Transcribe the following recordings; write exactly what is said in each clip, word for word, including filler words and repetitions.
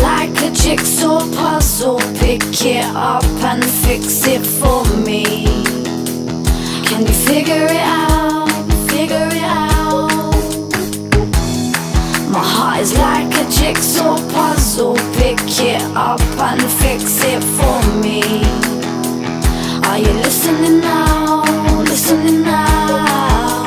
like a jigsaw puzzle. Pick it up and fix it for me. Can you figure it out? Figure it out. My heart is like a jigsaw puzzle. Pick it up and fix it for me. Are you listening now? Listening now.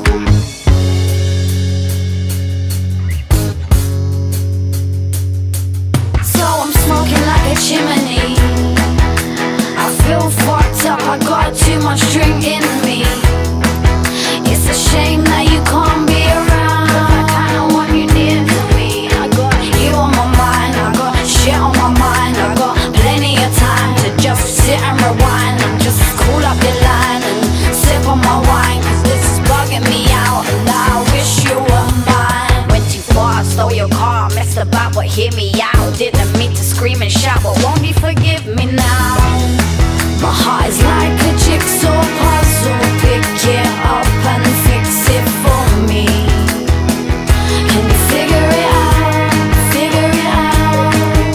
So I'm smoking like a chimney. I feel fucked up, I got too much drink in me. It's a shame that you can't be around. I kinda want you near to me. I got you on my mind, I got shit on my mind. I got plenty of time to just sit and rewind and just call up your line and sip on my wine. Cause this is bugging me out and I wish you were mine. Went too far, stole your car, messed about but hear me out. Didn't mean to scream and shout, but won't you forgive me now? My heart is like a jigsaw puzzle. Pick it up and fix it for me. Can you figure it out? Figure it out.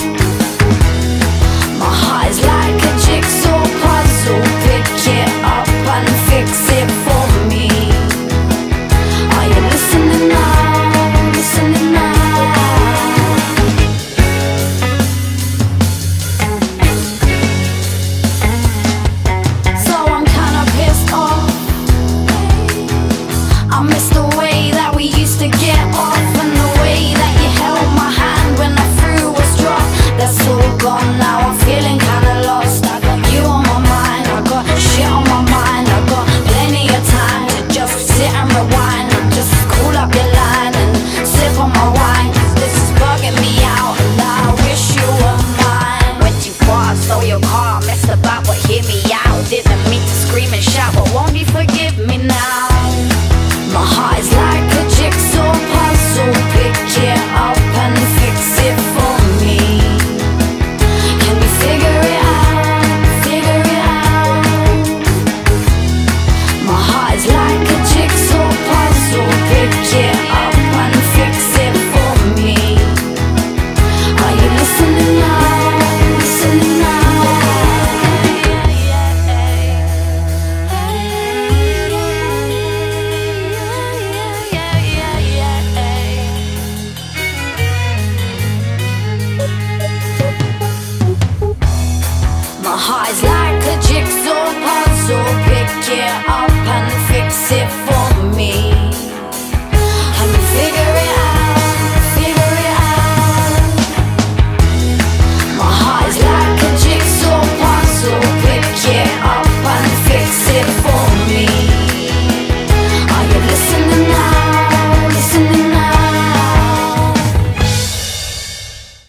My heart is like a jigsaw puzzle. Pick it up and fix it for me. Are you listening now? Listening now. I miss the way that we used to get off, and the way that you held my hand when I threw was dropped. That's all gone now, I'm feeling kinda lost. I got you on my mind, I got shit on my mind. I got plenty of time to just sit and rewind and just call up your line and sip on my wine. Cause this is bugging me out and I wish you were mine. Went too far, stole your car, messed about but hear me out. Didn't mean to scream and shout, but won't you forgive me now? My heart is like a jigsaw puzzle. Pick it up and fix it for me. Can you figure it out? Figure it out. My heart is like a jigsaw puzzle. Pick it up and fix it for me. Are you listening now? Listening now. My heart is like a jigsaw puzzle. Pick it up